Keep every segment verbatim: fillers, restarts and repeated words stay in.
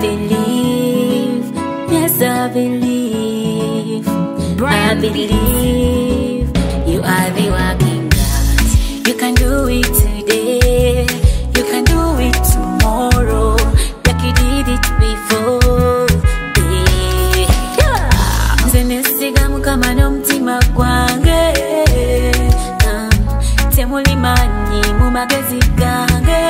believe, yes I believe, I believe you are the working God. You can do it today, you can do it tomorrow, like you did it before. Yeah. Zenesiga mukama n'omutima gwange, temuli manyi mu magezi gange,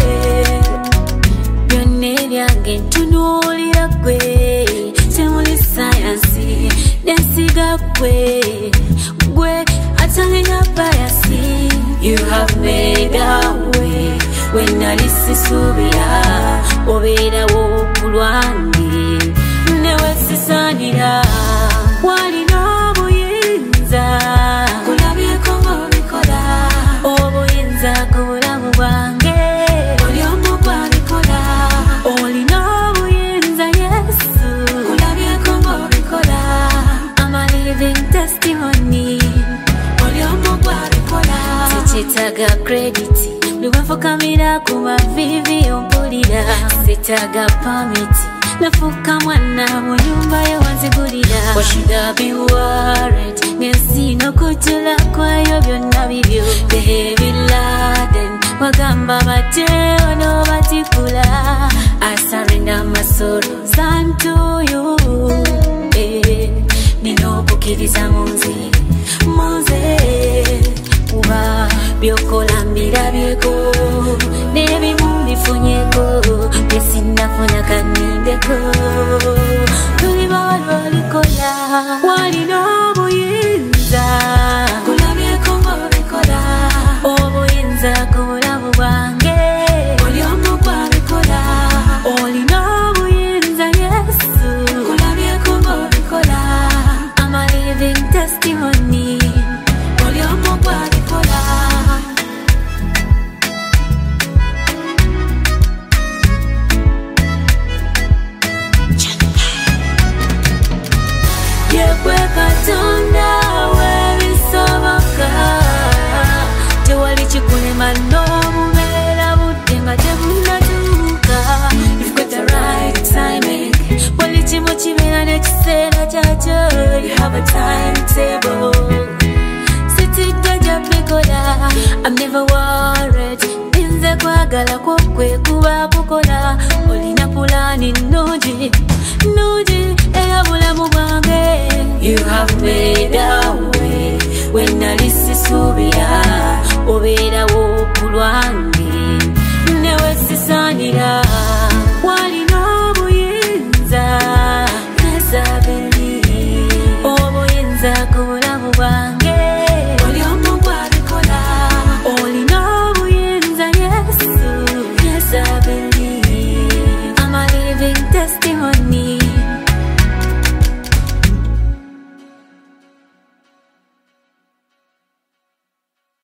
byonna byange ntunuulira gwe, temuli sayansi nesiga gwe, gwe atalina bayasi. You have made a way when nali sisuubira obeerawo ku lwange newe sisaanira. Walina obuyinza kulabyeko ng'obikola, obuyinza ku bulamu bwange oli omu gwabikola. Olina obuyinza Yesu kulabyeko ng'obikola. I'm a living testimony, oli omu gwabikola. Sikyetaaga credit lwebafukamira ku mavivi ompulira, sitaaga pamiti nafuka mwana mu nyumba ye wanzigulira. What should I be worried ngensi n'okujjula kwayo byonna bibyo. The heavy laden wagamba batyeyo n'obatikula. I surrender my sorrows unto you. Eh, nina okukkiriza munze munze kuba byokola mbirabyeko n'ebimu bifunyeko byesinafuna kanindeko. Tuli balwa likola, walina obuyinza kulabyeko ng'obikola, obuyinza ku bulamu bwange oli omu gwabikola. Olina obuyinza Yesu kulabyeko ng'obikola. I'm a living testimony, oli omu gwabikola. Yekwe Katonda w'ebisoboka, tewali kikulema n'obubeera budde nga tebunnatuuka. You've got the right timing, buli kimu kibeera n'ekiseera kyakyo. You have a timetable, sitidde gye bikola. I'm never worried, nze kwagala kwo kwe kuba kukola. Olina pulaani nnungi nnungi eya bulamu bwange. You have made a way when nali sisuubira obeerawo ku lwange newe sisaanira.